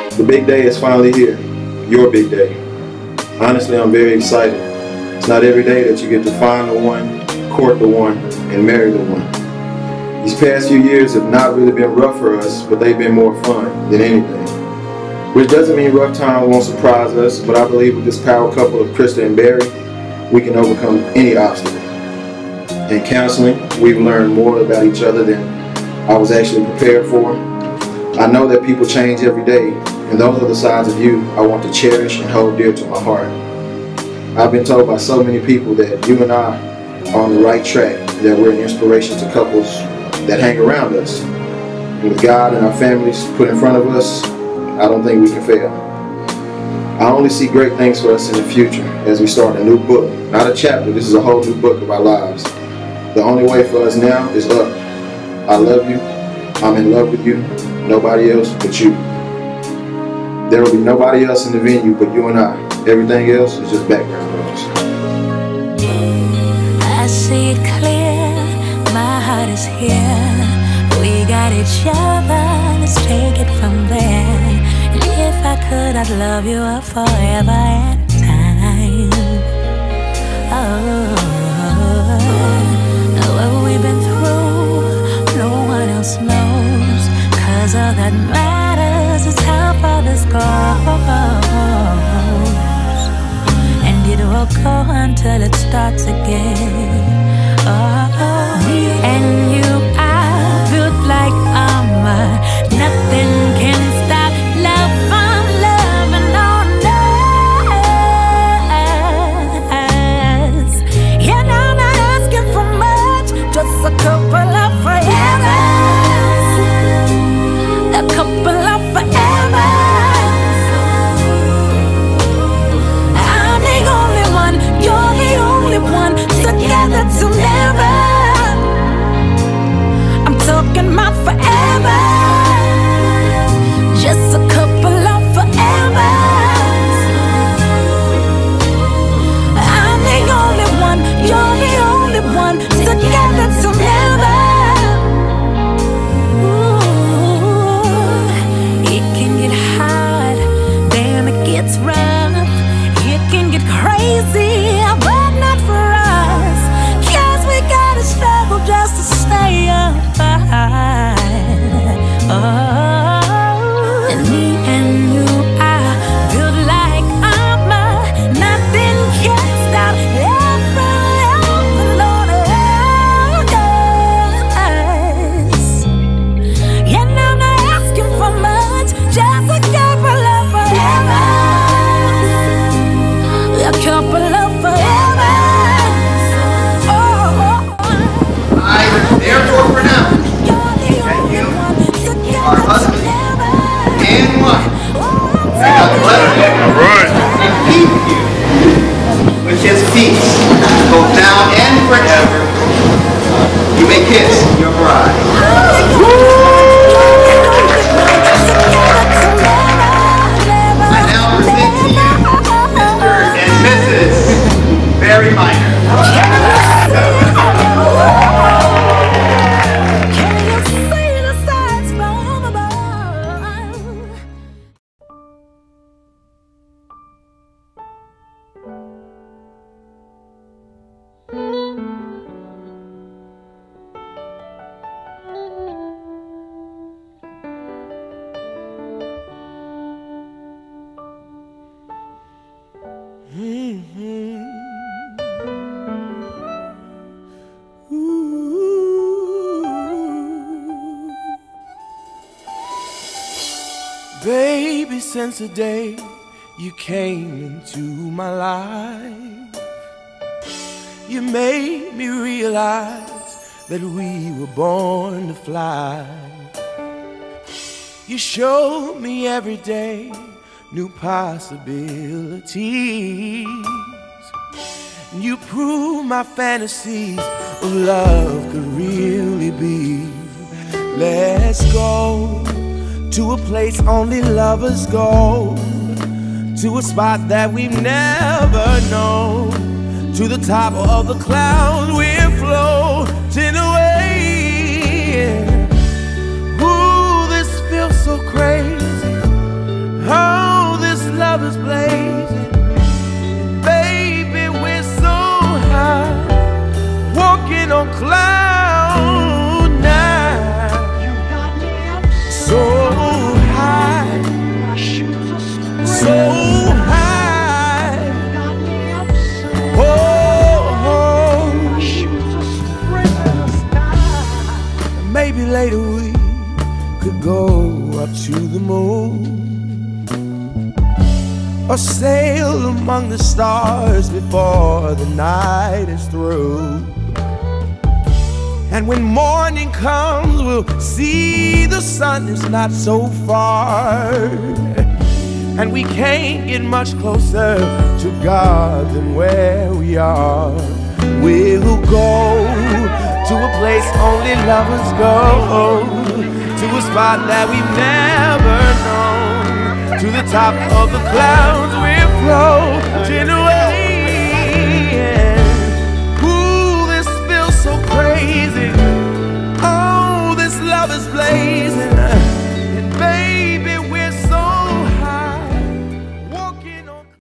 The big day is finally here. Your big day. Honestly, I'm very excited. It's not every day that you get to find the one, court the one, and marry the one. These past few years have not really been rough for us, but they've been more fun than anything. Which doesn't mean rough times won't surprise us, but I believe with this power couple of Krista and Barry, we can overcome any obstacle. In counseling, we've learned more about each other than I was actually prepared for. I know that people change every day, and those are the sides of you I want to cherish and hold dear to my heart. I've been told by so many people that you and I are on the right track, that we're an inspiration to couples that hang around us. And with God and our families put in front of us, I don't think we can fail. I only see great things for us in the future as we start a new book. Not a chapter, this is a whole new book of our lives. The only way for us now is up. I love you. I'm in love with you. Nobody else but you. There will be nobody else in the venue but you and I. Everything else is just background noise. I see it clear, my heart is here. We got each other, let's take it from there. And if I could, I'd love you forever and time. Oh, what we've been through, no one else knows. 'Cause all that matters is how far this goes. And it will go until it starts again. Oh, me and you, I feel like armor. Nothing can stop love from loving on us. And I'm not asking for much, just a couple of forever. A couple of forever. I'm the only one, you're the only one. Together till never. I'm talking about forever. Just a couple of forever. I'm the only one, you're the only one. Together till never. It's rough, it can get crazy, but not for us. 'Cause we gotta struggle just to stay alive. Oh, and me and you, I feel like armor. Nothing can stop love from loving on us. And I'm not asking for much, just a couple of forever. A couple of forever. I therefore pronounce that you are husband and wife. And I bless you and keep you with his peace, both now and forever. You may kiss your bride. I now present to you Mr. and Mrs. Barry Minor. Baby, since the day you came into my life, you made me realize that we were born to fly. You showed me every day new possibilities. You proved my fantasies of love could really be. Let's go to a place only lovers go, to a spot that we've never known, to the top of the clouds we're floating away. Ooh, this feels so crazy. we could go up to the moon, or sail among the stars before the night is through. And when morning comes, we'll see the sun is not so far, and we can't get much closer to God than where we are. We'll go to a place only lovers go, to a spot that we've never known. To the top of the clouds we'll float in a way